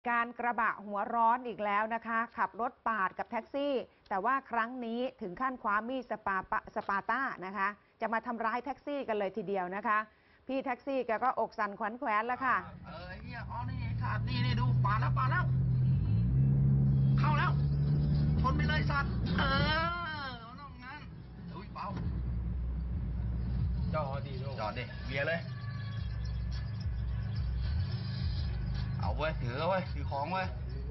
การกระบะหัวร้อนอีกแล้วนะคะขับรถปาดกับแท็กซี่ แต่ว่าครั้งนี้ถึงขั้นคว้ามีดสปาต้านะคะจะมาทำร้ายแท็กซี่กันเลยทีเดียวนะคะพี่แท็กซี่แกก็อกสั่นขวัญแขวนแล้วค่ะเนี่ยอ๋อนี่สัตว์นี่ดูปาดแล้วเข้าแล้วชนไปเลยสัตว์น้องงั้นอุ้ยเบาจอดดิเบียร์เลยเอาเว้ยถือของเว้ย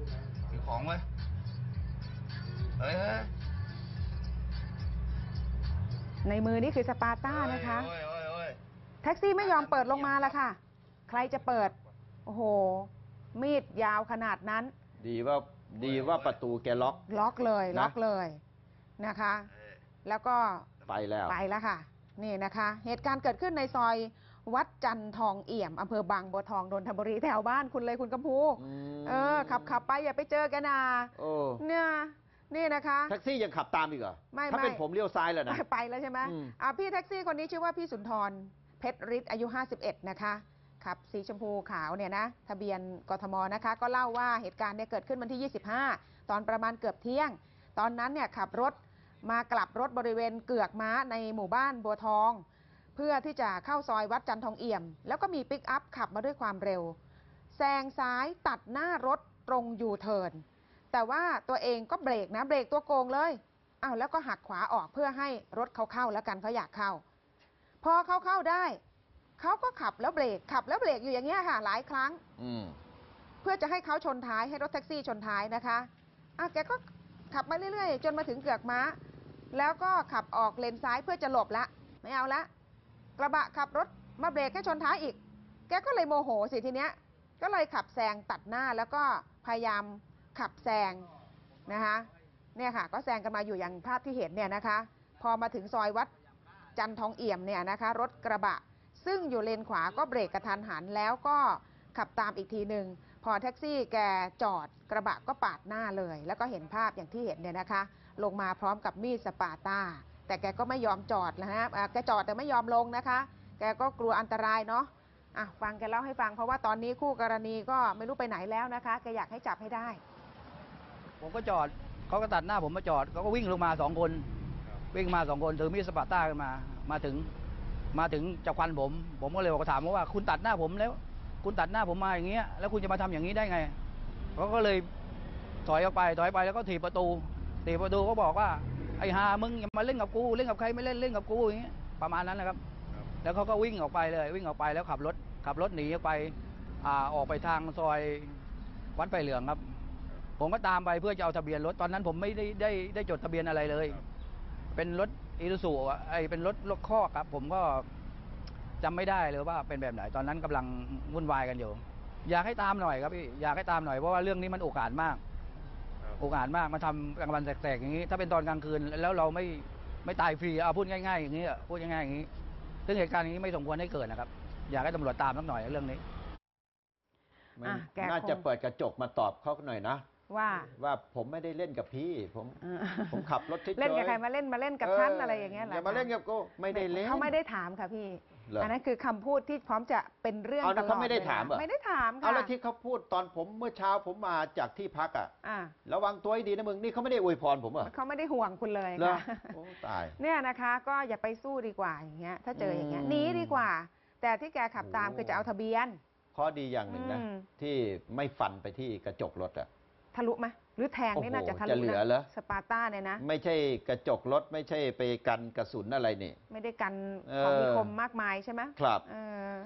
ในมือนี่คือสปาต้านะคะแท็กซี่ไม่ยอมเปิดลงมาละค่ะใครจะเปิดโอ้โหมีดยาวขนาดนั้นดีว่าประตูแกล็อกเลยนะคะแล้วก็ไปแล้วค่ะนี่นะคะเหตุการณ์เกิดขึ้นในซอยวัดจันทองเอี่ยมอำเภอบางบัวทองนนทบุรีแถวบ้านคุณเลยคุณกำพูขับไปอย่าไปเจอแกนาเนี่ยนี่นะคะแท็กซี่ยังขับตามอีกเหรอไม่ถ้าเป็นผมเลี้ยวซ้ายแล้วนะไปแล้วใช่ไหมพี่แท็กซี่คนนี้ชื่อว่าพี่สุนทรเพชรฤทธิ์อายุ51นะคะขับสีชมพูขาวเนี่ยนะทะเบียนกทมนะคะก็เล่าว่าเหตุการณ์เนี่ยเกิดขึ้นวันที่25ตอนประมาณเกือบเที่ยงตอนนั้นเนี่ยขับรถมากลับรถบริเวณเกือกม้าในหมู่บ้านบัวทองเพื่อที่จะเข้าซอยวัดจันทองเอี่ยมแล้วก็มีปิกอัพขับมาด้วยความเร็วแซงซ้ายตัดหน้ารถตรงยูเทิร์นแต่ว่าตัวเองก็เบรกตัวโกงเลยแล้วก็หักขวาออกเพื่อให้รถเขาเข้าแล้วกันเขาอยากเข้าพอเขาเข้าได้เขาก็ขับแล้วเบรกอยู่อย่างเงี้ยค่ะหลายครั้งเพื่อจะให้เขาชนท้ายให้รถแท็กซี่ชนท้ายนะคะแกก็ขับมาเรื่อยๆจนมาถึงเกือกม้าแล้วก็ขับออกเลนซ้ายเพื่อจะหลบละไม่เอาละกระบะขับรถมาเบรกให้ชนท้ายอีกแกก็เลยโมโหสิทีเนี้ยก็เลยขับแซงตัดหน้าแล้วก็พยายามขับแซงนะคะเนี่ยค่ะก็แซงกันมาอยู่อย่างภาพที่เห็นเนี่ยนะคะพอมาถึงซอยวัดจันทองเอี่ยมเนี่ยนะคะรถกระบะซึ่งอยู่เลนขวาก็เบรกกระทันหันแล้วก็ขับตามอีกทีหนึ่งพอแท็กซี่แกจอดกระบะก็ปาดหน้าเลยแล้วก็เห็นภาพอย่างที่เห็นเนี่ยนะคะลงมาพร้อมกับมีดสปาต้าแต่แกก็ไม่ยอมจอดนะแกจอดแต่ไม่ยอมลงนะคะแกก็กลัวอันตรายเนาะฟังแกเล่าให้ฟังเพราะว่าตอนนี้คู่กรณีก็ไม่รู้ไปไหนแล้วนะคะแกอยากให้จับให้ได้ผมก็จอดเขาก็ตัดหน้าผมมาจอดเขาก็วิ่งลงมา2 คนวิ่งมา2 คนถือมีดสปาต้าขึ้นมาถึงจะควันผมก็เลยบอกถามว่าคุณตัดหน้าผมแล้วคุณตัดหน้าผมมาอย่างเงี้ยแล้วคุณจะมาทำอย่างนี้ได้ไงเขาก็เลยถอยไปแล้วก็ถีบประตูก็บอกว่าไอ้ฮามึงอย่ามาเล่นกับกูเล่นกับใครไม่เล่นกับกูอย่างเงี้ยประมาณนั้นนะครับแล้วเขาก็วิ่งออกไปแล้วขับรถหนีออกไปออกไปทางซอยวัดไผ่เหลืองครับผมก็ตามไปเพื่อจะเอาทะเบียนรถตอนนั้นผมไม่ได้จดทะเบียนอะไรเลยเป็นรถอีซูซูเป็นรถคอกครับผมก็จำไม่ได้เลยว่าเป็นแบบไหนตอนนั้นกำลังวุ่นวายกันอยู่อยากให้ตามหน่อยครับพี่อยากให้ตามหน่อยเพราะว่าเรื่องนี้มันอุกอาจมากมาทำกลางวันแสกๆอย่างนี้ถ้าเป็นตอนกลางคืนแล้วเราไม่ตายฟรีพูดง่ายๆอย่างนี้ซึ่งเหตุการณ์อย่างนี้ไม่สมควรให้เกิดนะครับอยากให้ตำรวจตามสักหน่อยเรื่องนี้น่าจะเปิดกระจกมาตอบเขาหน่อยนะว่าผมไม่ได้เล่นกับพี่ผมขับรถเฉยๆเล่นกับใครมาเล่นกับท่านอะไรอย่างเงี้ยเหรออย่ามาเล่นกับกูไม่ได้เล่นเขาไม่ได้ถามค่ะพี่อันนั้นคือคำพูดที่พร้อมจะเป็นเรื่องตลอดเขาไม่ได้ถามไม่ได้ถามค่ะแล้วที่เขาพูดตอนผมเมื่อเช้าผมมาจากที่พักระวังตัวให้ดีนะมึงนี่เขาไม่ได้อวยพรผมเขาไม่ได้ห่วงคุณเลยค่ะโอ้ตายเนี่ยนะคะก็อย่าไปสู้ดีกว่าอย่างเงี้ยถ้าเจออย่างเงี้ยหนีดีกว่าแต่ที่แกขับตามคือจะเอาทะเบียนข้อดีอย่างหนึ่งนะที่ไม่ฟันไปที่กระจกรถทะลุไหมหรือแทงนี่น่าจะทะลุนะสปาต้าเนี่ยนะไม่ใช่กระจกรถไม่ใช่ไปกันกระสุนอะไรนี่ไม่ได้กันของมีคมมากมายใช่ไหมครับ